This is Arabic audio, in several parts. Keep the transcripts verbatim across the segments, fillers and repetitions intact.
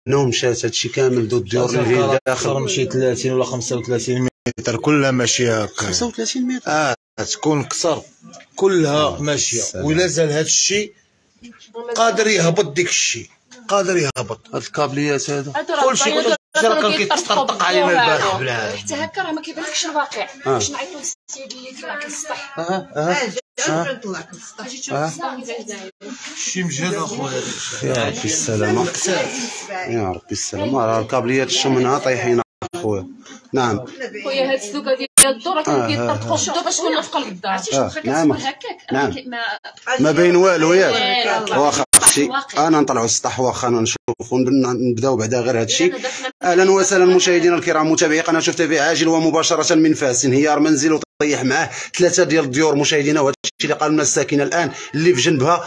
بانه مشات هادشي كامل دو الديور اللي فيه داخل مشي ثلاثين ولا خمسة وثلاثين متر كلها ماشيه هكا. خمسة وثلاثين متر اه تكون كسر كلها ماشيه. ولا زال هاد الشيء قادر يهبط، ديك الشيء قادر يهبط. هاد الكابليات هادو كلشي كلشي كان كيتطرطق علينا البارح بالعاد. حتى هكا راه ما كيبانلكش الواقع. باش نعيطوا للسيد اللي طلع كيسطح. اه اه اه طلع كيسطح. شي مجهد اخويا. يا ربي السلامة، يا ربي السلامة. راه الكابليات الشمنها طايحين اخويا. نعم خويا هاد السلوكه ديال الدور راه كانوا كيطرطقوا الدور باش كنا في قلب الدار. عرفتي شنو بقى نعم كتصبر هكاك نعم ما ما بين والو ياك. واخا اختي انا نطلعوا السطح، واخا نشوفوا نبداو بعدا غير هذا الشيء. اهلا وسهلا مشاهدينا الكرام متابعي قناه شوف تيفي، عاجل ومباشره من فاس انهيار منزل وطيح معاه ثلاثه ديال الديور مشاهدينا. وهذا الشيء اللي قالوا لنا الساكنه الان اللي في جنبها.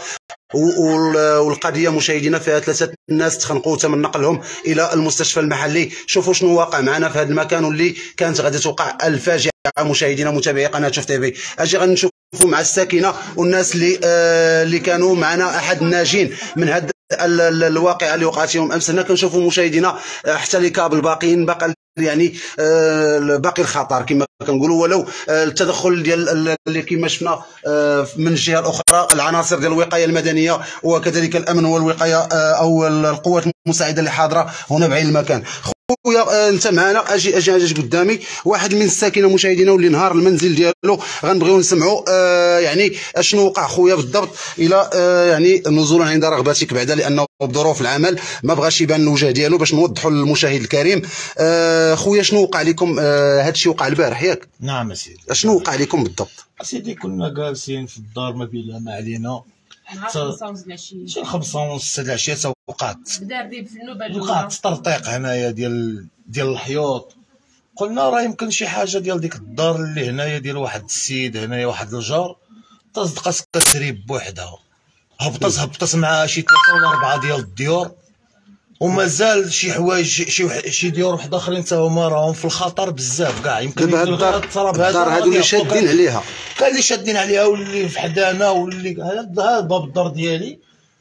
والقضيه مشاهدينا فيها ثلاثه الناس تخنقوا تم نقلهم الى المستشفى المحلي. شوفوا شنو واقع معنا في هذا المكان واللي كانت غادي توقع الفاجعه مشاهدينا متابعي قناه شوف تيفي. اجي غنشوفوا مع الساكنه والناس اللي آه اللي كانوا معنا احد الناجين من هذا الواقعه اللي وقعت يوم امس. هنا كنشوفوا مشاهدينا حتى لي كابل باقيين باقي يعني آه باقي الخطر كما كنقولوا. ولو آه التدخل ديال اللي كما شفنا آه من الجهه الاخرى العناصر ديال الوقايه المدنيه وكذلك الامن والوقايه آه او القوات المساعده اللي حاضره هنا بعين المكان. خويا آه انت معنا. اجي اجي اجي قدامي واحد من الساكنه مشاهدينا واللي نهار المنزل ديالو غنبغيو نسمعوا آه يعني اشنو وقع خويا بالضبط الى آه يعني نزولا عند رغبتك بعدا، لانه بظروف العمل ما بغاش يبان الوجه ديالو باش نوضحوا للمشاهد الكريم. آه خويا شنو وقع لكم؟ آه هذا الشيء وقع البارح ياك؟ نعم اسيدي. اشنو وقع لكم بالضبط؟ اسيدي كنا جالسين في الدار ما بينا ما علينا حتى خمسة ونص العشيه شي خمسة ونص العشيه وقعت بدا الريب في النوبه الاولى. وقعت تطرطيق هنايا ديال ديال الحيوط. قلنا راه يمكن شي حاجه ديال ديك الدار اللي هنايا ديال واحد السيد هنايا واحد الجار تصدقات كتريب بوحدها. هبطت هبطت معها شي ثلاثه ولا اربعه ديال الديور ومازال شي حوايج شي شي ديور واحد اخرين حتى هما راهم في الخطر بزاف كاع. يمكن دابا هاد الدار هادو اللي شادين عليها كاين اللي شادين عليها واللي في حدانا واللي هذا باب الدار ديالي.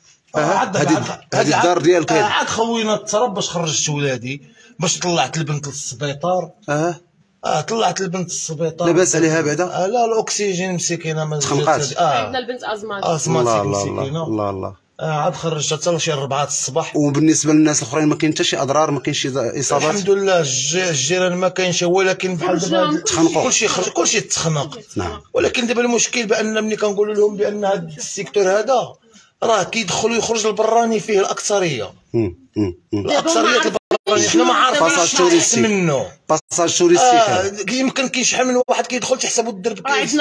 هذه هذه الدار ديالك عاد خوينا التراب باش خرجت ولادي باش طلعت البنت للسبيطار. اه اه طلعت البنت للسبيطار. لاباس عليها بعدا؟ آه لا الاكسجين مسكينه ما تخنقات. اه عندنا البنت ازمات ازماتيك مسكينه. الله الله. آه عاد خرجت حتى شي أربعة الصباح. وبالنسبه للناس الاخرين ما كاين حتى شي اضرار، ما كاين شي اصابات؟ الحمد لله الجيران ما كاينش، ولكن بحال دابا تخنقوا كلشي خرج كلشي تخنق. نعم. ولكن دابا المشكل بان ملي كنقول لهم بان هذا السيكتور هذا راه كيدخل ويخرج البراني فيه الاكثريه. الاكثريه البراني حنا ما عارفين منه باساج توريستي. آه يمكن كيشحال من واحد كيدخل تحسبوا الدرب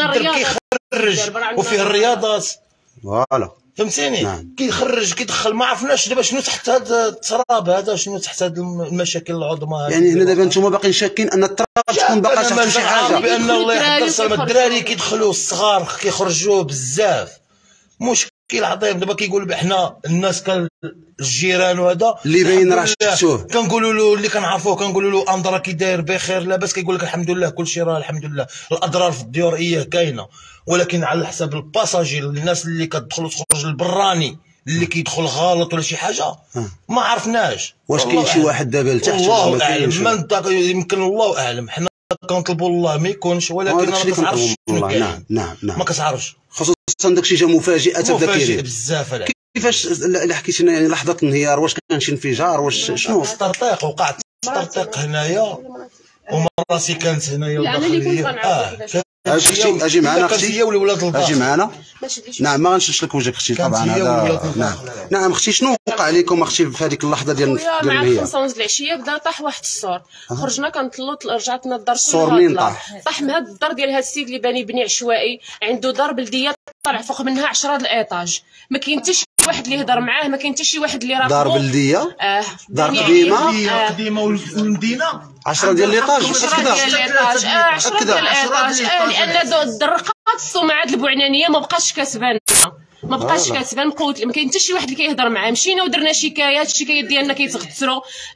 كيخرج وفيه الرياضات. فوالا فهمتيني. نعم. كيخرج كيدخل ما عرفناش دابا شنو تحت هذا التراب هذا، شنو تحت هذه المشاكل العظمى هذه. يعني هنا دابا نتوما باقيين شاكين ان التراب تكون باقا تحت شي حاجه. بان الله يحفظ السلامه الدراري كيدخلوا الصغار كيخرجوا بزاف. مشكل عظيم. دابا كيقولوا بحنا الناس كان الجيران وهذا اللي باين راه شفتوه كنقولوا له اللي كنعرفوه كنقولوا له اندرا كي داير بخير لاباس، كيقول لك الحمد لله كلشي راه الحمد لله. الاضرار في الديور اييه كاينه، ولكن على حساب الباساجي الناس اللي كتدخل وتخرج البراني اللي كيدخل غلط ولا شي حاجه ما عرفناش. واش كاين شي واحد دابا لتحت؟ الله اعلم. ما يمكن الله اعلم. حنا كنطلبوا الله ما يكونش، ولكن ما كتعرفش. نعم نعم نعم ما كتعرفش، خصوصا داكشي جا مفاجئه تبدا مفاجئ بزاف. كيفاش اللي حكيتي لنا يعني لحظه الانهيار؟ واش كان شي انفجار؟ واش شنو؟ تطرطيق وقع تطرطيق هنايا ومراسي كانت هنايا يعني اللي كنت اه اجي اجي معنا اختي. هي ولاد الباخ اجي معنا. نعم ما غنشدش لك وجهك اختي طبعا. هذا نعم نعم اختي. شنو وقع لكم اختي في هذيك اللحظه ديال ديال الهيار؟ مع خمسة ونص العشيه بدا طاح واحد السور. خرجنا كنطلوا رجعتنا الدار. السور منين طاح؟ طاح من هذا الدار ديال هذا السيد اللي باني بني عشوائي، عنده دار بلديه طلع فوق منها عشرة د الايطاج. ما كاين حتى شي واحد اللي يهضر معاه، ما كاين حتى شي واحد اللي راه دار بلديه. اه دار قديمه قديمه والمدينه عشرة ديال ليطاج. عشرة ديال ليطاج. اه عشرة ديال ليطاج. اه لان الدرقات الصومعات البوعنانيه ما بقاش كتبان ما بقاش كتبان. قوت ما كاين حتى شي واحد اللي كيهضر معاه. مشينا ودرنا شكايات، الشكايات ديالنا كيتغتروا لان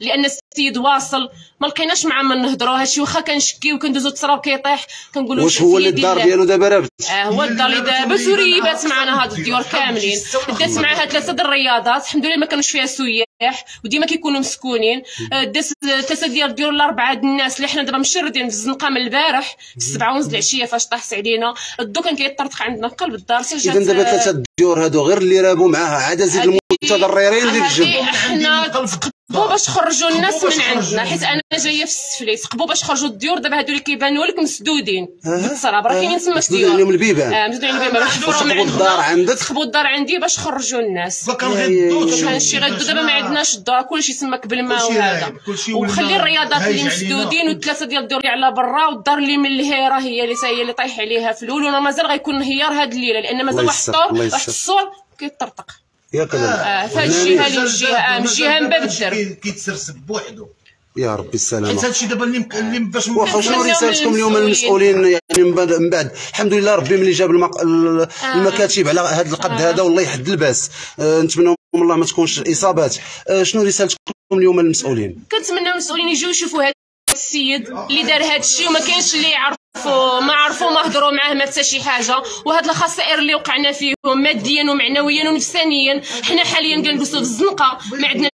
السيد واصل ما لقيناش معاه ما نهضروا. هادشي واخا كنشكيو وكندوزو التراب كيطيح كنقولوا واش هو اللي الدار ديالو دابا رابط؟ اه هو الدار اللي دابا وريبات معنا هاد الديور كاملين. دات معاها ثلاثه د الرياضات الحمد لله ما كانوش فيها سياح وديما كيكونوا مسكونين. دات ثلاثه ديال الديور ولا اربعه د الناس اللي حنا دابا مشردين في الزنقه من البارح في السبعه ونص العشيه فاش طاحت علينا الضو كان كيطرطق عندنا في قلب الدار. اذا دابا ثلاثه الديور هادو غير اللي رابوا معاها عاد زيد المتضررين ديال الجنب. حنا تقبوا باش خرجوا الناس من عندنا حيت انا جايه في السفلي. تقبوا باش خرجوا الديور دابا هادو اللي كيبانوا لك مسدودين بالتراب راه كاينين تما مسدودين عليهم البيبان. اه مسدودين عليهم البيبان. تقبوا الدار عندك تقبوا الدار عندي باش خرجوا الناس. كان شي غدو دابا ما عندناش الدار كلشي سماك بالماء وهذا. وخلي الرياضات اللي مسدودين والثلاثه ديال الديور اللي على برا والدار اللي من الهيره هي اللي هي اللي طايح عليها في الاول. وانا مازال غيكون انهيار هاد الليله لان مازال واحد الطور واحد الصور كيطرطق ياك اه فهاد الجهه اللي من الجهه اه من الجهه من باب الدرب كيتسرسب بوحدو. يا ربي السلامه. حيت هادشي دابا اللي اللي باش واخا شنو رسالتكم اليوم للمسؤولين يعني من بعد من بعد الحمد لله ربي ملي جاب المق... المكاتب على هذا القد هذا والله يحد الباس. أه نتمنوا من الله ما تكونش اصابات. أه شنو رسالتكم اليوم للمسؤولين؟ كنتمنى المسؤولين يجيو يشوفوا هذا السيد اللي دار هذا الشيء وما كاينش اللي يعرفوا ما عرفوا ما هضروا معاه ما حتى شي حاجه. وهاد الخسائر اللي وقعنا فيهم ماديا ومعنويا ونفسانيا حنا حاليا كنجلسوا في الزنقه ما عندنا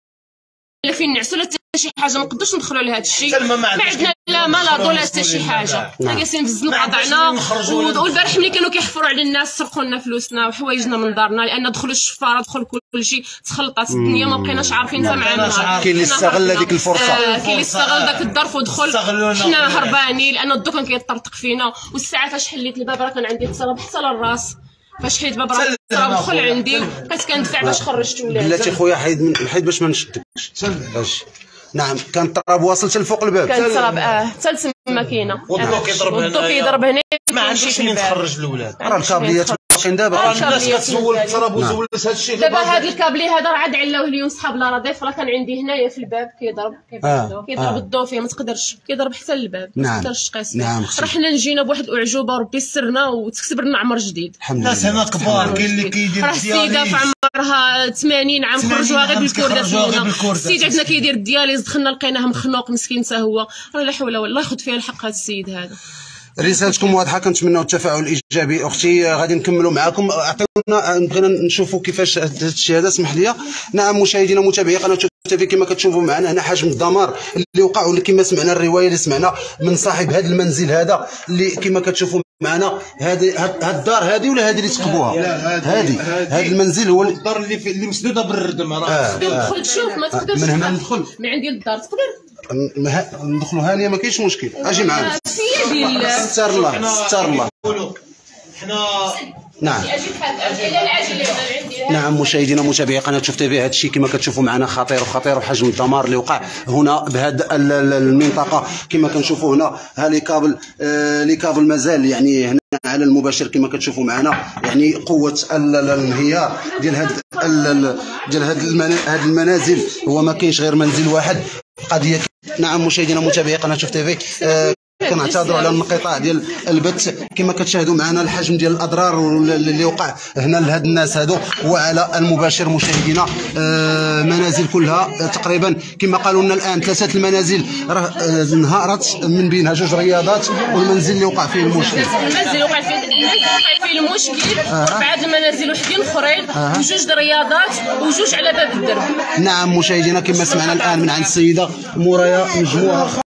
لا فين نعسوا لا حتى شي حاجه ما نقدروش ندخلوا لهذا الشيء. ما عندنا لا مالاطو لا حتى شي حاجه. حنا جالسين في الزنقه ضعنا. والبارح ملي كانوا كيحفروا على الناس سرقوا لنا فلوسنا وحوايجنا من دارنا لان دخلوا الشفاره دخل كلشي تخلطات الدنيا ما بقيناش عارفين حتى مع النهار. كاين اللي استغل هذيك الفرصه. آه كاين اللي استغل داك الظرف ودخل. حنا هربانين لان الضو كان كيطرطق فينا. والساعه فاش حليت الباب راه كان عندي التراب حتى للراس. فاش حيت باب راه التراب دخل عندي بقيت كندفع باش خرجت ولاد. بلاتي خويا حيد من حيد باش ما نشدكش. باش نعم كان التراب واصل حتى لفوق الباب. كان التراب اه حتى لتما كاينه. والضو كيضرب هنا. والضو كيضرب هنا ما عنديش منين تخرج الاولاد. راه الكابليات باقيين دابا. راه الناس كتزول التراب وزولت هذا الشيء. دابا هذا الكابلي هذا راه عاد علاوه اليوم صحاب لا رضيف راه كان عندي هنايا في الباب كيضرب كيضرب كيضرب الضو فيه ما تقدرش كيضرب حتى للباب ما تقدرش تقيس. نعم راه حنا جينا بواحد الاعجوبه وربي سرنا وتكسب لنا عمر جديد. الناس هنا كبار كاين اللي كيدير راه السيده في عمرها ثمانين عام خرجوها غير بالكورداس هنا. السيد عندنا كيدير الدياليز دخلنا لقيناه مخنوق مسكين حتى هو. راه لا حول ولا الله ياخذ فيها الحق هذا السيد هذا. رسالتكم واضحه كنتمناو التفاعل الايجابي. اختي غادي نكملوا معكم. عطيونا بغينا نشوفوا كيفاش هذا الشيء هذا اسمح لي. نعم مشاهدينا متابعي قناه تيفي كما كتشوفوا معنا هنا حجم الدمار اللي وقع واللي كما سمعنا الروايه اللي سمعنا من صاحب هذا المنزل هذا اللي كما كتشوفوا معنا. هذه هاد الدار هذه ولا هذه اللي تقبوها؟ هذه هذا المنزل هو الدار اللي في اللي مسدوده بالردم. راه تدخل تشوف ما تقدرش من هنا ندخل من عندي الدار تقدر ندخلوا هانيه ما كاينش مشكل. اجي معنا ستار الله ستار الله. حنا نعم نعم مشاهدينا متابعي قناه شوف تيفي هذا الشيء كما كتشوفوا معنا خطير وخطير وحجم الدمار اللي وقع هنا بهذه المنطقه كما كنشوفوا هنا. ها لي كابل آه لي كابل مازال يعني هنا على المباشر كما كتشوفوا معنا يعني قوه الانهيار ديال هاد ديال هاد هاد المنازل. هو ما كاينش غير منزل واحد قضيه. نعم مشاهدينا متابعي قناه شوف تيفي آه كنعتذروا على الانقطاع ديال البث. كما كتشاهدوا معنا الحجم ديال الاضرار اللي وقع هنا لهاد الناس هادو وعلى المباشر مشاهدينا. آه منازل كلها تقريبا كما قالوا لنا الان ثلاثه المنازل راه آه انهارت من بينها جوج رياضات والمنزل اللي وقع فيه المشكل. المنزل اللي وقع فيه وقع فيه المشكل اربعه المنازل وحدين اخرين آه. وجوج رياضات وجوج على باب الدرب. نعم مشاهدينا كما سمعنا الان من عند السيده مورايا مجموعه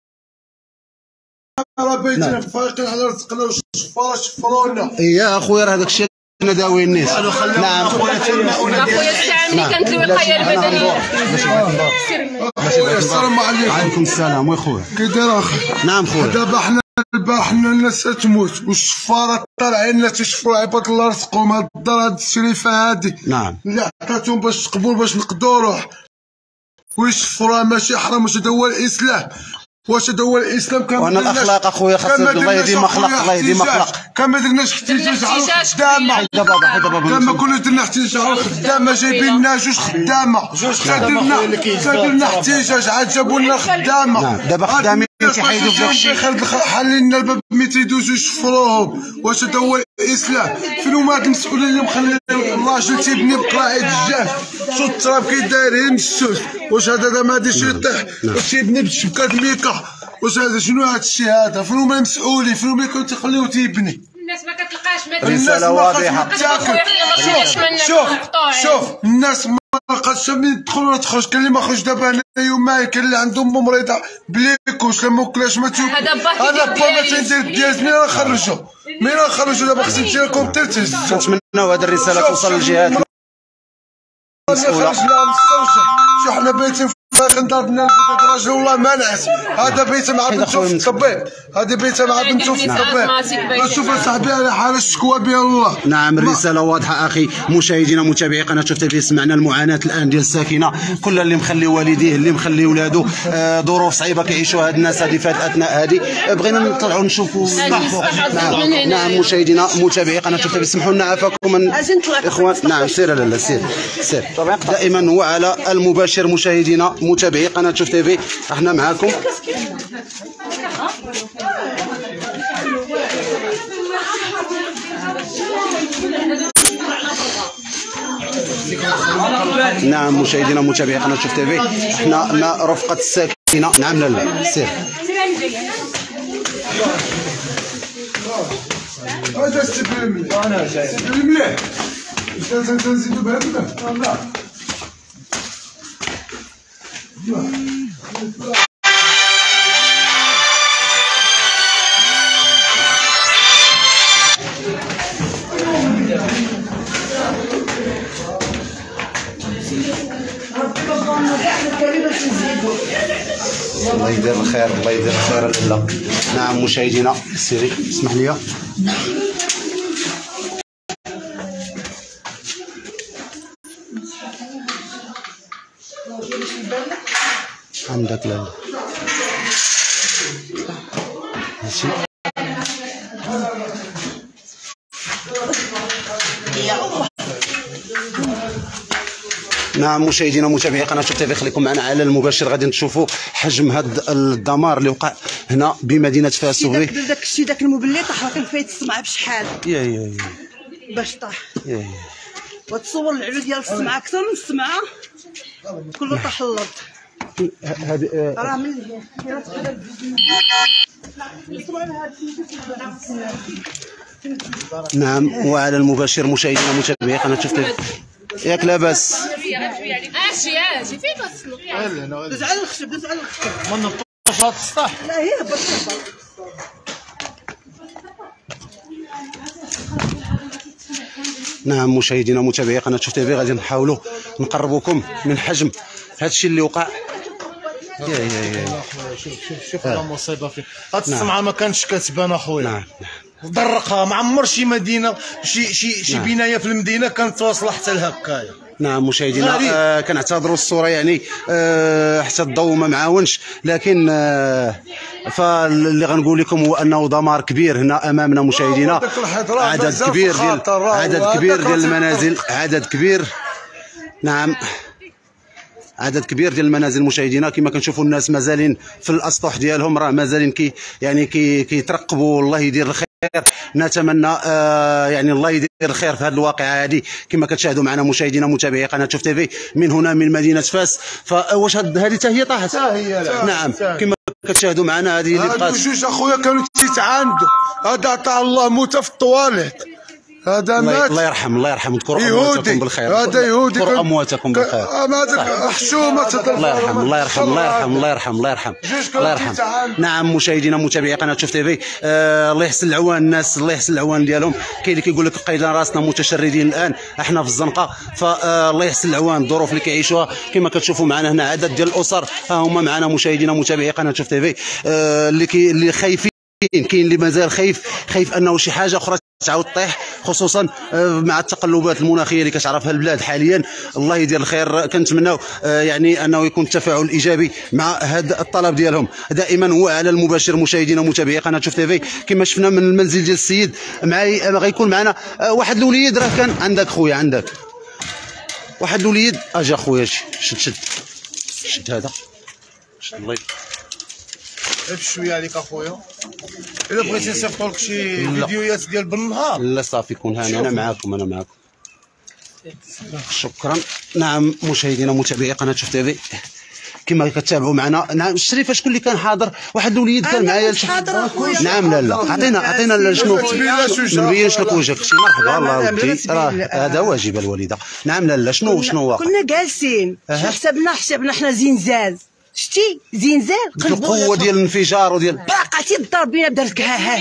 راه بيتنا فايقين على رزقنا والشفاره شفرونا. يا اخويا راه هذاك الشيء انا داوي الناس. نعم اخويا الساعه ملي كانت الوقايه البدنيه. السلام عليكم. وعليكم السلام وخويا كي داير اخي؟ نعم خويا. دابا حنا البارح حنا الناس تموت والشفاره طالعين لنا تيشفروا عباد الله رزقهم هاد الدار هاد الشريفه هادي. نعم اللي عطاتهم باش قبول باش نقدروا نروح ويشفروها ماشي حرام. واش هذا هو الاسلام؟ واش هذا هو الاسلام؟ كان وانا الاخلاق اخويا خاص الله يديم اخلاق الله يديم اخلاق. كان ما درناش احتجاج على الخدامه. كان ما كنا درنا احتجاج على الخدامه جايبين لنا جوج خدامه. جوج خدامه درنا درنا احتجاج عاد جابوا لنا خدامه. دابا خدامين تيحيدوا في داكشي. حالين لنا الباب ملي تيدوزو يشفروهم. واش هذا هو الاسلام؟ فين هما هاد المسؤولين اللي مخليين الراجل تيبني بقلاعه الدجاج شو التراب كيداير مسوس؟ واش هذا ما غاديش يطيح وتيبني بالشبكه ميكا؟ واش هذا شنو هذا الشيء هذا؟ فين هما المسؤولين؟ فين هما كانوا تيخليوه تيبني؟ الناس ما كتلقاش ما رساله واضحه. شوف شوف الناس ما لقاتش من تدخل ولا تخرج. كاين اللي ما خرج دابا هنا يومين، كاين اللي عنده امه مريضه بليكوش لا ماكلاش ما تاكل. هذا با ما تندير ديال مين غنخرجو؟ مين غنخرجو دابا؟ خصك تجي لكم ترتز. كنتمناو هذه الرساله توصل للجهات المسؤوله. شو حنا بايتين فاخر ضربنا هذاك الراجل والله ما نعس. هذا بيته مع بنته في الطبيب، هذه بيته مع بنته في الطبيب. شوف اصاحبي على حال الشكوى بها الله. نعم الرساله واضحه اخي. مشاهدينا متابعي قناه شوف تيفي، سمعنا المعاناه الان ديال الساكنه، كل اللي مخلي والديه اللي مخلي ولادو آه ظروف صعيبه كيعيشوا هاد الناس هذه في هاد الاثناء هذه. بغينا نطلعوا نشوفوا. نعم نعم مشاهدينا متابعي قناه شوف تيفي، سمحوا لنا عافاكم اخوان. نعم سير لالا سير سير. دائما هو على المباشر مشاهدينا متابعي قناه شوف تيفي، احنا معاكم. نعم مشاهدينا متابعي قناه شوف تيفي، احنا مع رفقه الساكنه. نعم لالا سير. هذا استبل مليح. انا جاي استبل مليح. واش تنزيدو بهذا؟ لا الله يدير الخير الله يدير الخير لالا. نعم مشاهدينا سيري اسمح لي. عندك لالا ماشي. نعم مشاهدينا متابعي قناه شوف تيفي، خليكم معنا على المباشر. غادي نشوفوا حجم هذا الدمار اللي وقع هنا بمدينه فاس. وغير داك الشيء داك المبلي طاح كان فايت السمعه بشحال يا يا يا باش طاح. يا يا وتصور العلو ديال السمعه اكثر من السمعه كله طاح الارض. هذه راه من نعم وعلى المباشر مشاهدينا متابعي قناه شوف تيفي. ياك لاباس؟ اجي اجي فين كتصلوا؟ دوز على الخشب دوز على الخشب. ما نطوش هاد السطح. لا هي هبط. نعم مشاهدينا متابعي قناه شوف تيفي، غادي نحاولوا نقربوكم من حجم هذا الشيء اللي وقع. يا يا يا شوف شوف شوف المصيبه فين. هاد السمعه ما كانتش كتبان اخويا. نعم ضرقها. ما عمر شي مدينه شي شي شي بنايه في المدينه كانت واصله حتى لهكايا. نعم مشاهدينا آه كنعتذروا الصوره يعني آه حتى الضوء ما معاونش، لكن آه فاللي غنقول لكم هو انه دمار كبير هنا امامنا مشاهدينا. عدد كبير ديال عدد كبير ديال المنازل، عدد كبير. نعم عدد كبير ديال المنازل مشاهدينا. كما كنشوفوا الناس مازالين في الاسطح ديالهم، راه مازالين كي يعني كي كيترقبوا. الله يدير الخير. نتمنى آه يعني الله يدير الخير في هذه الواقعه هذه. كما كتشاهدوا معنا مشاهدينا متابعي قناه شوف تيفي من هنا من مدينه فاس. فواش هذه حتى هي طاحت؟ نعم كما كتشاهدوا معنا هذه اللي بقات. جوج اخويا كانوا تيتعاندوا. هذا عطاه الله موته في الطواليت. هذا مات. الله يرحم الله يرحم. اذكروا امواتكم بالخير. هذا يهودي. اذكروا امواتكم بالخير. هذاك حشومه. الله يرحم الله يرحم الله يرحم الله يرحم الله يرحم الله يرحم. نعم مشاهدينا متابعي قناه شوف تيفي، آه الله يحسن العوان الناس، الله يحسن العوان ديالهم. كاين اللي كيقول لك قايدين راسنا متشردين الان احنا في الزنقه، فالله يحسن العوان الظروف اللي كيعيشوها. كما كتشوفوا معنا هنا عدد ديال الاسر ها هما معنا مشاهدينا متابعي قناه شوف تيفي، آه اللي كي اللي خايفين. كاين اللي مازال خايف خايف انه شي حاجه اخرى تعاود طيح، خصوصا مع التقلبات المناخيه اللي كتعرفها البلاد حاليا. الله يدير الخير. كنتمناو يعني انه يكون التفاعل ايجابي مع هذا الطلب ديالهم. دائما هو على المباشر مشاهدينا متابعي قناه شوف تيفي. كما شفنا من المنزل ديال السيد معي غيكون معنا واحد الوليد. راه كان عندك خويا عندك واحد الوليد. اجا خويا شد شد شد هذا شد الله بشويه عليك اخويا. الا بغيتي نصيفطوا لك شي فيديوهات ديال بالنهار لا صافي كون هاني انا معاكم انا معاكم. شكرا. نعم مشاهدينا ومتابعي قناه شوف تيفي كما كتابعوا معنا. نعم الشريفه شكون اللي كان حاضر؟ واحد الوليد كان معايا نعم لا لا عطينا عطينا شنو نبينش لك وجهك اختي. مرحبا الله ودي راه هذا واجب الوالده. نعم لا لا شنو شنو واقع؟ كنا جالسين حسبنا حسبنا حنا زنزال شتي زنزال القوه ديال الانفجار وديال باقاتي تضرب بينا بدات كها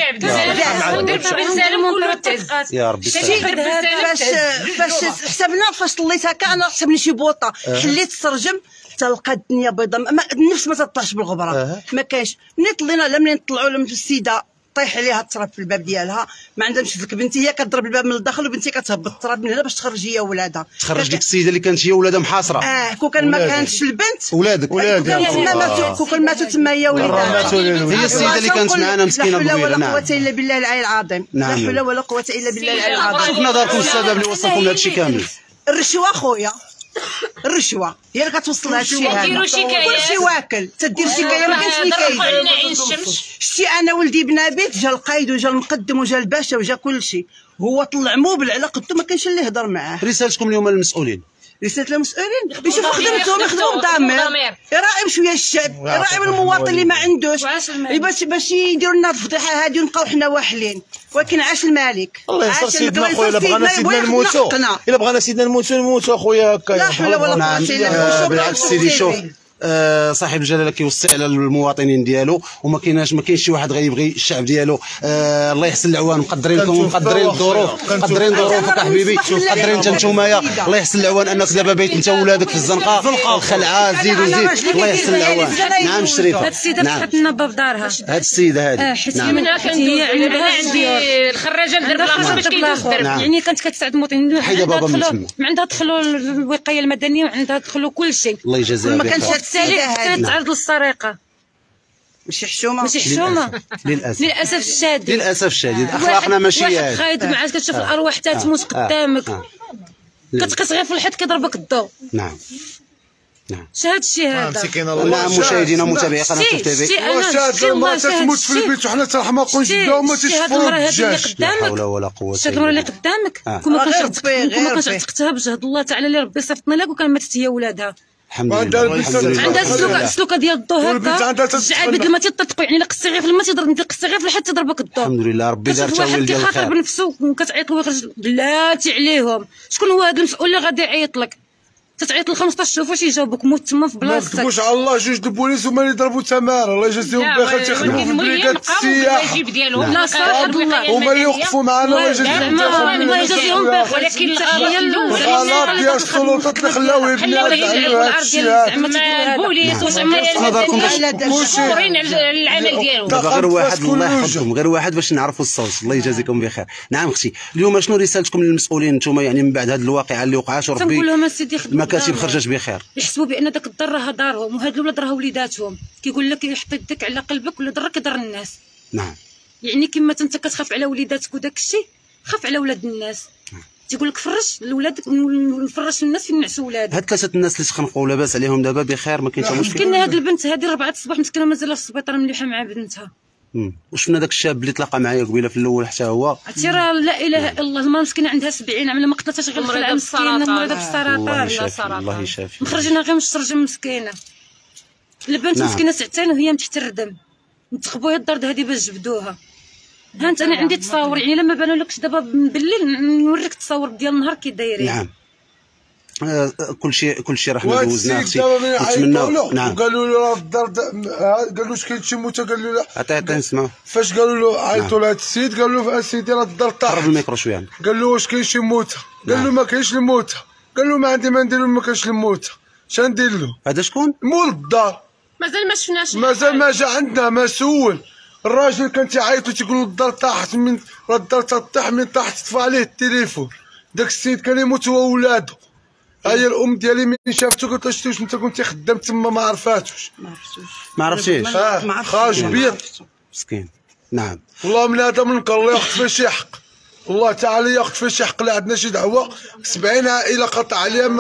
يا ربي فاش فاش حسبنا فاش طليت هكا انا حسبني شي بوطه حليت السرجم تلقى الدنيا بيضاء النفس ما تطلعش بالغبره ما كاينش. ملي طلينا لا منين نطلعوا لا من السيده طيح عليها التراب في الباب ديالها ما عندها مشيت لك بنتي هي كضرب الباب من الداخل وبنتي كتهبط التراب من هنا باش تخرج هي ولادها. تخرج ديك السيده اللي كانت هي ولادها محاصره. اه كون كان ما كانتش البنت ولادك ولادك تما ماتوا كون كان ماتوا تما هي ولادها. هي السيده اللي كانت معنا مسكينه كبيره. لا حول نعم. ولا قوه الا بالله العلي العظيم. لا حول ولا قوه الا بالله العلي العظيم. شوف نظركم السبب اللي وصلكم لهذا الشيء كامل. الرشوه خويا الرشوه هي اللي كتوصل لهذا الشيء هذا. كلشي واكل تدير شكايه ما كاينش اللي كاين. شتي انا ولدي بنابيت جا القايد وجا المقدم وجا الباشا وجا كلشي هو طلع موبل على قدو ما كانش اللي يهضر معاه. رسالتكم اليوم للمسؤولين؟ رسالة المسؤولين يشوفوا خدمتهم يخدموا بضمير يراعيو شويه الشعب يراعيو المواطن اللي ما عندوش باش باش يديروا لنا الفضيحه هذه ونبقاو حنا واحلين. ولكن عاش الملك الله ينصر سيدنا خويا. الا بغانا سيدنا نموتوا الا بغانا سيدنا نموتوا نموتوا اخويا هكا. لا حول ولا قوه الا بالله. بالعكس سيدي شوف آه صاحب الجلاله كيوصي على المواطنين ديالو وما كايناش ما كاينش شي واحد غيبغي الشعب ديالو. آه الله يحسن العوان مقدرينكم ومقدرين الظروف مقدرين ظروفك حبيبي مقدرين حتى نتومايا. الله يحسن العوان انك دابا بايت انت وولادك في الزنقه الخلعه زيد وزيد الله يحسن العوان. نعم الشريفه هاد السيده فتحت لنا باب دارها هاد السيده هذه حيت منها كندوز عندها عندي الخراجه ندير بلاصه باش كيدوز الدرب يعني كانت كتساعد المواطنين عندها دخلوا الوقايه المدنيه وعندها دخلوا كل شيء. الله يجازيها ما كانش هاد السيده هذه تعرض للسرقه ماشي حشومه ماشي حشومه للاسف للاسف الشديد للاسف الشديد اخلاقنا ماشي هي واحد خايد معاك كتشوف الارواح حتى تموت قدامك كتقيس غير في الحيط كيضربك الضوء. نعم نعم شهاد الشيء هذا. نعم مشاهدينا ومتابعي قناه شوف تيفي واش المراه تموت في البيت وحنا حتى ما نقولش نداو ما تيشوفوا الدجاج. لا حول ولا قوه شاد المراه اللي قدامك كون ما كانش كون ما كانش عتقتها بجهد الله تعالى اللي ربي صيفطنا لك وكان ماتت هي ولادها. الحمد لله الحمد لله. عندها السلوكه السلوكه ديال الضو هكا تشعل بدل ما تطلقوا يعني لا قصي غير في الماء تضرب قصي غير في الحيط تضربك الضو. الحمد لله ربي دار تاويل ديال الخير. كيخاطر بنفسه وكتعيط له ويخرج بلاتي عليهم. شكون هو هذا المسؤول اللي غادي يعيط لك؟ تتعيط ل خمسطاش شوف واش يجاوبك موت تما في بلاصتك. ما تكتبوش على الله جوج د البوليس هما اللي ضربوا تماره الله يجازيهم بخير تيخدموا في بريكات السياحه. لا صراحه هما اللي وقفوا معنا الله يجازيهم بخير. الله يجازيهم بخير. ولكن الغلط ديال السلطات اللي خلاوه يبني هذا الشيء هذا. البوليس وزعما نظركم مشكورين على العمل ديالهم. دابا غير واحد الله يحفظكم غير واحد باش نعرفوا الصوت. الله يجازيكم بخير. نعم اختي اليوم شنو رسالتكم للمسؤولين نتوما يعني من بعد هذه الواقعه اللي وقعات وربي تنقول لهم اسيدي المكاتب خرجت بخير. يحسبوا بان داك الضر راه دارهم وهاد الاولاد راه وليداتهم. كيقول لك يحط يدك على قلبك ولا ضرك يضر الناس. نعم يعني كما انت كتخاف على وليداتك وداك الشيء خاف على ولاد الناس. تيقول لك فرش لولادك نفرش الناس فين نعسوا ولادك. هاد ثلاثه الناس اللي تخنقوا لاباس عليهم دابا بخير ما كاينش مشكل. مسكينه هاد البنت هادي ربعة الصباح مسكينه مازال في السبيطار مليحه مع بنتها. وشفنا داك الشاب اللي تلاقى معايا قبيله في الاول حتى هو عرفتي راه لا اله الا الله المراه مسكينه عندها سبعين عام ما قتلتهاش غير الخلعه مسكينه مريضه بالسرطان. الله يشافي الله يشافي. مخرجينها غير من الشرجم مسكينه. البنت نعم. مسكينه ساعتين وهي من تحت الردم نتخبوا هي الدار هذه باش جبدوها. ها انت انا عندي تصاور يعني لما بانوا لكش دابا بالليل نوريك التصاور ديال النهار كي دايرين. نعم آه كل شيء كل شيء راح ندوزناه اختي نتمناو. نعم قالوا له راه في الدار قالوا واش كاين شي موته قال له لا عطيه عطيه نسمعوا. فاش قالوا له عيطوا لهذا السيد قالوا له اسيدي راه الدار طاح. قرب الميكرو شويه. قال له واش كاين شي موته قال له ما كاينش الموته قال له ما عندي ما ندير له ما كاينش الموته اش ندير له. هذا شكون؟ مول الدار مازال ما شفناش مازال ما جا عندنا ما سول. الراجل كان تيعيط وتيقول له الدار طاحت من راه الدار تطيح من تحت طفى عليه التليفون. داك السيد كان يموت هو وولادو. هي الام ديالي ملي شافتو قالت له شتي واش انت كنتي خدام تما ما عرفاتوش ما عرفتوش ما عرفتيش خارج بيض مسكين. نعم والله من هذا منكر الله ياخذ فيه شي حق. الله تعالى ياخذ فيه شي حق. لا عندنا شي دعوه سبعين عائله قطع عليها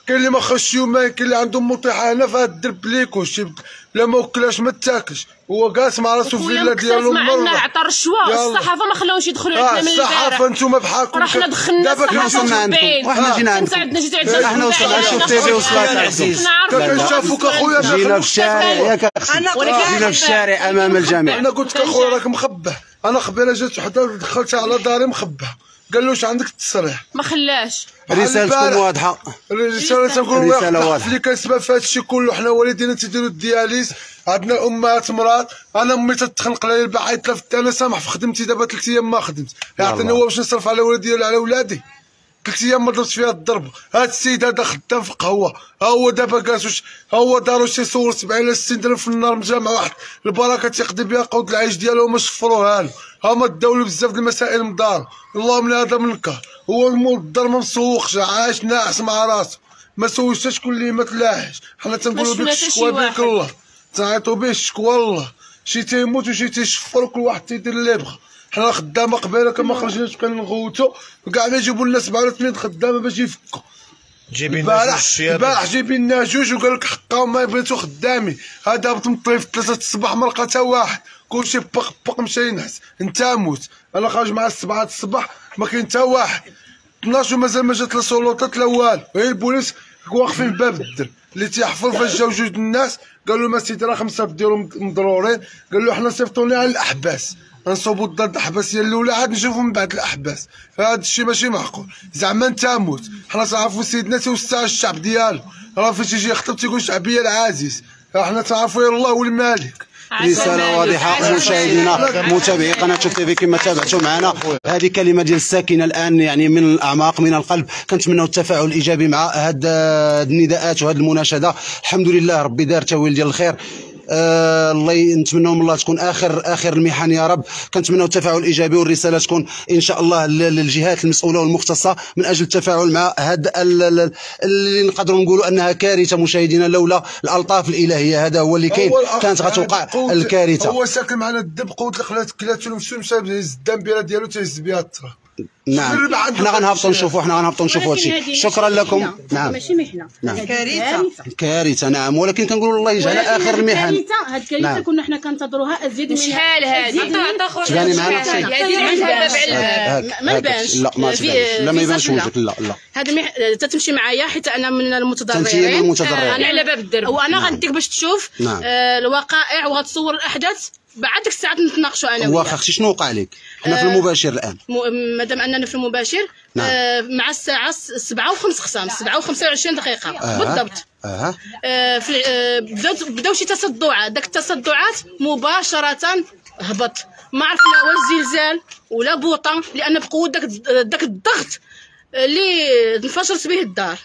كاين اللي ما خرجش يومين، كاين اللي عندهم مطيحه هنا في هاد الدرب ليكو شي لا ما وكلاش ما تاكلش، هو جالس مع راسو في الفيلا ديالو مع انه عطى الرشوه الصحافه ما خلاوش يدخلوا عندنا من البارح. الصحافه انتوما بحالكم رحنا دخلنا الصحافه بعيد وحنا جينا عندكم عندنا جيت عندنا احنا وصلنا نشوف تيفي وصلات عزيز كنشافوك اخويا جينا في الشارع ياك اخي جينا في الشارع امام الجميع. انا قلت لك اخويا راك مخبى، انا قبيله جات وحده دخلتها على داري مخبى، قال له واش عندك التصريح ما خلاش. رسالتكم واضحه، الرساله تنقول رساله واضحه اللي كنسبب في هذا الشيء كله. حنا والدينا تيديروا الدياليز، عندنا امهات مرات، انا امي تتخنق عليا البعيد تلفت، انا سامح في خدمتي دابا ثلاث ايام ما خدمت، يعطيني هو باش نصرف على ولدي ولا على ولادي، ثلاث ايام ما ضربت فيها الضربه. هذا السيد هذا خدام في قهوه، ها هو دابا جالس ها هو دارو شي صور سبعين ولا ستين درهم في النهار مجامع واحد البركه تيقضي بها قود العيش ديالو وما شفروها له. ها هما داولوا بزاف د المسائل مدار، اللهم لا هذا منكر. هو مول الدار ما مسوقش، عايش ناعس مع راسو، ما سويش حتى شكون اللي ما تلاحش. حنا تنقولوا بك الشكوى بيك الله، تعيطوا به الشكوى الله، شي تيموت وشي تيشفر وكل واحد تيدير اللي بغا. حنا خدامه قبيله كما خرجناش كنغوتو وكاع ما يجيبوا لنا سبعه ولا ثمانيه خدامه باش يفكوا. جايبين لنا جوج البارح جايبين لنا جوج وقال لك حقاهم ما بغيتو خدامي، هذا هبط مطيف ثلاثه الصباح ما لقى حتى واحد، كلشي بق بق مشى ينعس. انت موت، انا خارج مع السبعه الصباح ما كاين حتى واحد، اثناش ومازال ما جات لا سلطات لا والو، غير البوليس واقفين باب الدرب اللي تيحفر. فاش جاو جوج الناس قالوا له سيدي راه خمسه ديالهم مضرورين، قال له حنا صيفطوني على الاحباس، نصوبوا ضد الاحباسيه الاولى عاد نشوفوا من بعد الاحباس. هذا الشيء ماشي معقول، زعما انت موت. حنا تعرفوا سيدنا تيوسع الشعب ديالو، راه فاش يجي يخطب تيقول شعبيه العزيز، حنا تعرفوا يا الله والمالك. رسالة واضحة مشاهدينا متابعي قناة شوف تيفي كما تابعتوا معنا. هذه كلمة ديال الساكنة الآن يعني من الأعماق من القلب، كنتمناو التفاعل الإيجابي مع هاد النداءات وهاد المناشدة. الحمد لله ربي دار تاويل ديال الخير. آه الله نتمنوا من الله تكون اخر اخر المحن يا رب. كنتمنوا التفاعل الايجابي والرساله تكون ان شاء الله للجهات المسؤوله والمختصه من اجل التفاعل مع هذا اللي نقدروا نقولوا انها كارثه مشاهدينا، لولا الالطاف الالهيه هذا هو اللي كاين كانت غتوقع الكارثه. هو ساكن معنا الدب قوت الخلات كلاتو نفسو مشى يهز الدامبيره ديالو تيهز بها التراب. نعم حنا غنهبطوا نشوفوا حنا غنهبطوا نشوفوا هادشي. شكرا لكم. نعم ماشي محنه، نعم كارثه كارثه نعم، ولكن كنقولوا الله يجعل اخر المحن. كارثه هاد الكارثه كنا حنا كنتظروها ازيد من شحال هادي تباني معنا شي هادي الباب على ما يبانش. لا ما تبانش، لا ما يبانش وجهك. لا لا هاد المح... تتمشي معايا حيت انا من المتضررين، انت من المتضررين. انا على باب الدرب وانا غنديك باش تشوف نعم. آه الوقائع وغتصور الاحداث. بعد ديك الساعات نتناقشوا انا وياك. واخا اختي شنو وقع لك؟ حنا في المباشر الان مادام اننا في المباشر. نعم. آه مع الساعه سبعة وخمس خصام سبعة وخمسة وعشرين دقيقه آه. بالضبط. اه آه في آه بداو بداو شي تصدعات، داك التصدعات مباشره هبط، ما عرفنا ولا زلزال ولا بوطه، لان بقوه داك داك الضغط اللي انفجرت به الدار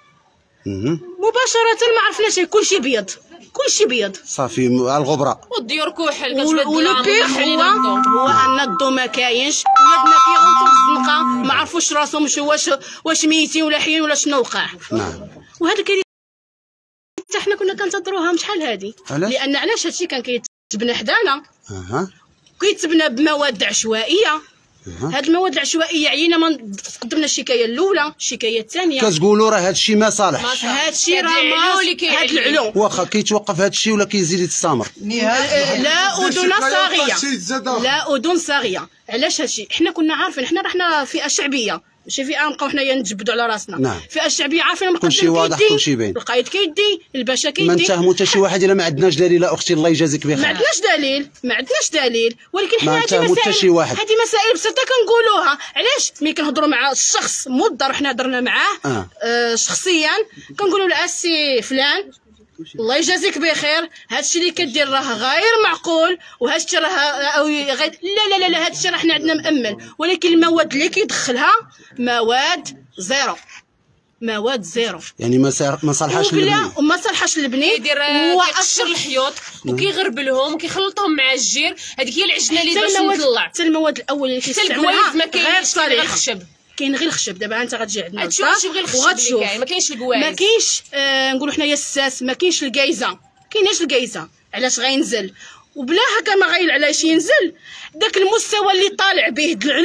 مباشره ما عرفناش. كلشي بيض كلشي بيض صافي الغبره والديور كحل. ولو بيغ هو هو ان الضو ما كاينش، ولادنا كيغوتوا في الزنقه ما عرفوش راسهم واش واش ميتين ولا حيين ولا شنو وقع. نعم وهذا الكارثه حنا كنا كنتظروها من شحال هادي، لان علاش هادشي كان كيتبنى حدانا. اها كيتبنى بمواد عشوائيه. هاد المواد العشوائيه عينا ما تقدمنا الشكايه الاولى، الشكايه الثانيه كتقولوا راه هادشي ما صالحش. هادشي راه ما هاد العلوم واخا كيتوقف هادشي ولا كيزيد يتستمر. لا اذن صاغيه لا اذن صاغيه. علاش هادشي؟ حنا كنا عارفين، حنا رحنا فئه شعبيه ماشي فئه نبقاو حنايا نتجبدوا على راسنا. نعم. فئه الشعبيه عارفين كلشي واضح كلشي باين، القايد كيدي الباشا كيدي، ما نتهموا حتى شي واحد الا ما عندناش دليل. اختي الله يجازيك بخير، ما عندناش دليل ما عندناش دليل، ولكن حنا هذه مسائل هذه مسائل بسيطه كنقولوها. علاش ملي كنهضروا مع الشخص مضر حنا هضرنا معاه آه. آه شخصيا كنقولوا له السي فلان الله يجازيك بخير، هادشي اللي كدير راه غير معقول، وهادشي راه او غير لا لا لا, لا هادشي راه حنا عندنا مأمن، ولكن المواد اللي كيدخلها مواد زيرو، مواد زيرو. يعني ما ما صالحاش للبني وما صالحاش للبني، يدير كيقشر الحيوط وكيغربلهم وكيخلطهم مع الجير. هذيك هي العجنه اللي باش نطلع. حتى المواد الاول اللي كيستعملوها ما كاينش غير الخشب، كاين غير الخشب. دابا انت غتجي عندنا غتشوف غير الخشب اللي كاين، ما كاينش الكواز، ما كاينش آه نقولوا حنايا الساس، ما كاينش الكايزه، كايناش الكايزه. علاش غينزل وبلا هكا ما غير علاش ينزل؟ داك المستوى اللي طالع به العلوم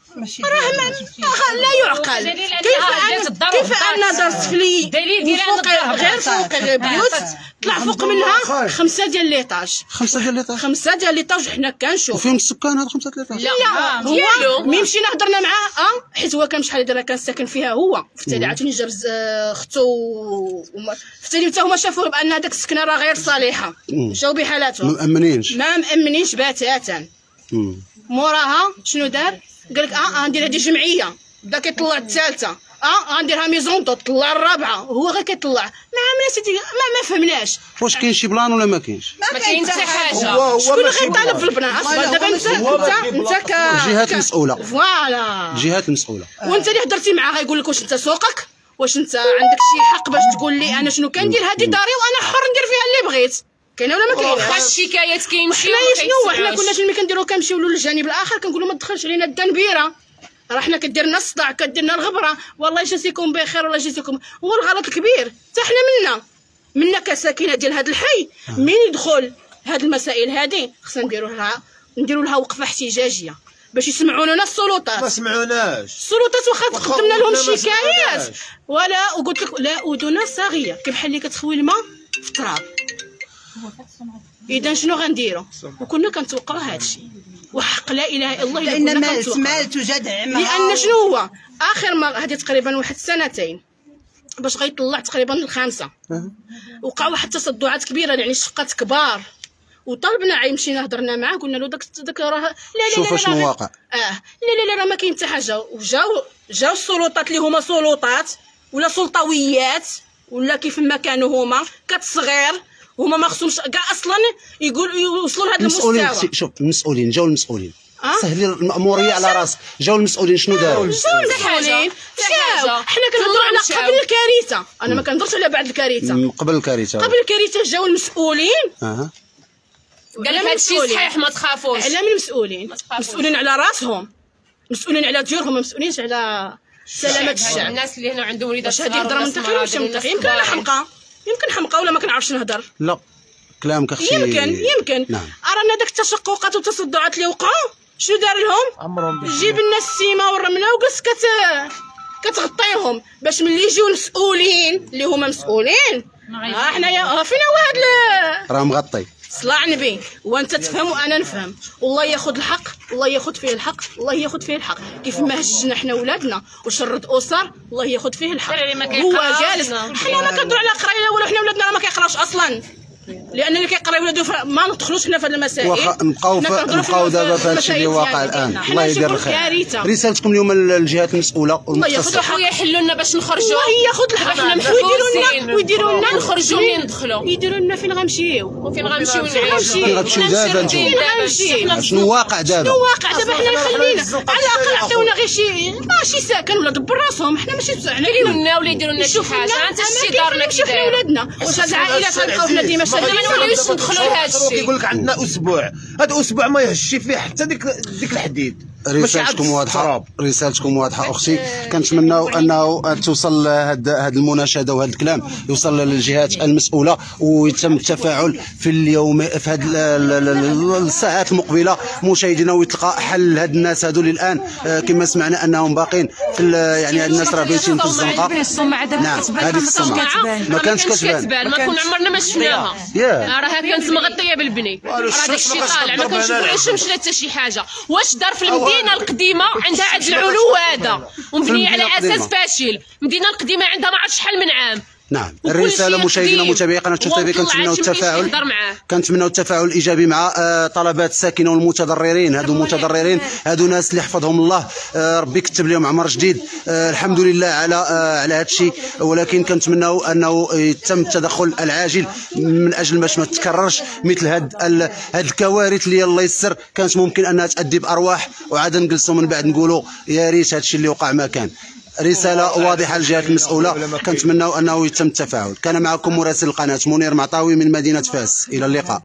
راه لا يعقل. كيف أنا كيف أنا درت فلي فوق غير فوق بيوت طلع فوق منها خمسة ديال ليطاج خمسة ديال ليطاج خمسة ديال ليطاج حنا كنشوف. وفيهم السكان هاد خمسة ليطاج؟ لا هو ملي مشينا هضرنا معاه اه حيت هو كان شحال هذا كان ساكن فيها هو في التالي عاوتاني جاب اختو في التالي حتى هما شافوا بان هذاك السكنه راه غير صالحه مشاو بحالاتهم ما مأمنينش ما مأمنينش بتاتا. موراها شنو دار؟ قال لك اه غندير هذه جمعيه بدا كيطلع الثالثه اه غنديرها ميزون دو طلع الرابعه هو غير كيطلع ما عملنا سيدي ما ما فهمناش واش كاين شي بلان ولا ما كاينش؟ ما كاين حتى حاجه. شكون غيطالب في البنان اصلا؟ دابا انت انت انت ك الجهات المسؤوله فوالا الجهات المسؤوله وانت اللي هضرتي معاه غيقول لك واش انت سوقك واش انت عندك شي حق باش تقول لي انا شنو كندير هذه داري وانا حر ندير فيها اللي بغيت كاينه ولا ما كاينش؟ واخا الشكايات كيمشيو حنا شنو حنا كنا ملي كنديرو كنمشيو للجانب الاخر كنقولوا ما تدخلش علينا الدنبيره راه حنا كدير لنا الصداع كدير لنا الغبره والله يجازيكم بخير والله يجازيكم. هو الغلط الكبير حتى حنا منا منا كساكنه ديال هذا الحي مين يدخل هاد المسائل هذه خصنا نديروا لها نديروا لها وقفه احتجاجيه باش يسمعوا لنا السلطات. ما سمعوناش السلطات واخا قدمنا لهم شكايات ولا وقلت لك لا اذن صاغيه كي بحال اللي كتخوي الماء في التراب. اذا شنو غنديروا؟ وكنا كنتوقعوا هذا الشيء وحق لا اله الا الله لان مالت مالت وجدع لان شنو هو اخر ما هذه تقريبا واحد سنتين باش غيطلع تقريبا الخامسه وقعوا واحد التصدعات كبيره يعني شقات كبار وطلبنا عي مشينا هضرنا معاه قلنا له داك داك راه لا لا شوف شنو واقع اه لا لا لا راه ما كاين حتى حاجه. وجاو جاو السلطات اللي هما سلطات ولا سلطويات ولا كيف ما كانوا هما كتصغير هما ما خصهمش كاع اصلا يقول يوصلوا لهذا المستوى. المسؤولين شوف المسؤولين جاو المسؤولين أه؟ سهلي المأمورية على راسك. جاو المسؤولين شنو داروا؟ جاو المسؤولين جاو حنا كنهضروا على قبل الكارثه انا ما كنهضرش على بعد الكارثه قبل الكارثه قبل الكارثه جاو المسؤولين اها قال لك هادشي صحيح ما تخافوش. على من المسؤولين؟ مسؤولين على راسهم مسؤولين على ديورهم ما مسؤولينش على سلامه الشعب. الناس اللي هنا عندهم وليدات صغار هذه هضره منطقيه ماشي منطقيه يمكن انا حمقى يمكن حمقى ولا ما كنعرفش نهضر. لا كلامك اختي يمكن يمكن نعم. رانا داك التشققات والتصدعات اللي وقعوا شنو دار لهم؟ عمرهم جيب لنا السيمه والرمله وجلس كت كتغطيهم باش ملي يجيو المسؤولين اللي هما مسؤولين ها حنايا فينا واحد راه مغطي صلاع نبي وانت تفهم وانا نفهم والله ياخذ الحق والله ياخذ فيه الحق والله ياخذ فيه الحق كيف ما هجنا حنا ولادنا وشرد اسر الله ياخذ فيه الحق. هو جالس حنا ما كنديروا على قرايه ولا حنا ولادنا ما كيقراوش اصلا لان اللي كيقرا ولادو ما ندخلوش حنا في هذه المسائل واخا نبقاو نبقاو دابا في هذا الشيء اللي واقع الان. الله يدير الخير. رسالتكم اليوم للجهات المسؤوله والمختصه ويحلوا لنا باش نخرجوا الله ياخذ الحق ويديروا لنا ويديروا لنا نخرجوا منين ندخلوا يديروا لنا فين غنمشيو وفين غنمشيو نعيشوا فين غتمشيو دابا نتوما شنو واقع دابا شنو واقع دابا حنا خلينا على الاقل عطيونا غير شي ماشي ساكن ولا دبر راسهم حنا ماشي حنا يديروا لنا ولا يديروا لنا شي حاجه انت شتي دارنا كي داير ولادنا واش هاد العائلات غنبقاو حنا ديما شادين ندخلوا لهذا الشيء. كيقول لك عندنا اسبوع هذا اسبوع ما يهشي فيه حتى ديك ديك الحديد. رسالتكم واضحه رسالتكم واضحه اختي. كنتمناو انه توصل هاد هاد المناشده وهذا الكلام يوصل للجهات المسؤوله ويتم التفاعل في اليوم في هاد الساعات المقبله مشاهدينا ويتلقى حل لهاد الناس هادو اللي الان كما سمعنا انهم باقين في يعني هاد الناس راه بايتين في الزنقه. نعم هذه السمعه ما كانتش كتبان ما كنا عمرنا ما شفناها راها كانت مغطيه بالبني راه داك الشيء طالع ما كنشوفوا الشمس ولا حتى شي حاجه. واش دار في المدينه القديمه عندها عاد العلو هذا ومبنيه على اساس فاشل. المدينه القديمه عندها ما عرفت شحال من عام. نعم الرساله مشاهدينا متابعي قناه شوف تي في كنتمناو التفاعل كنتمناو التفاعل الايجابي مع طلبات الساكنه والمتضررين. هادو المتضررين هادو ناس اللي حفظهم الله ربي كتب لهم عمر جديد الحمد لله على على هذا الشيء. ولكن كنتمناو انه يتم التدخل العاجل من اجل باش ما تتكررش مثل هاد هاد الكوارث اللي الله يسر كانت ممكن انها تؤدي بارواح وعاد نجلسوا من بعد نقولوا يا ريت هذا الشيء اللي وقع ما كان. رسالة واضحة للجهات المسؤولة كنتمناو أنه يتم التفاعل. كان معكم مراسل القناة منير معطاوي من مدينة فاس. إلى اللقاء.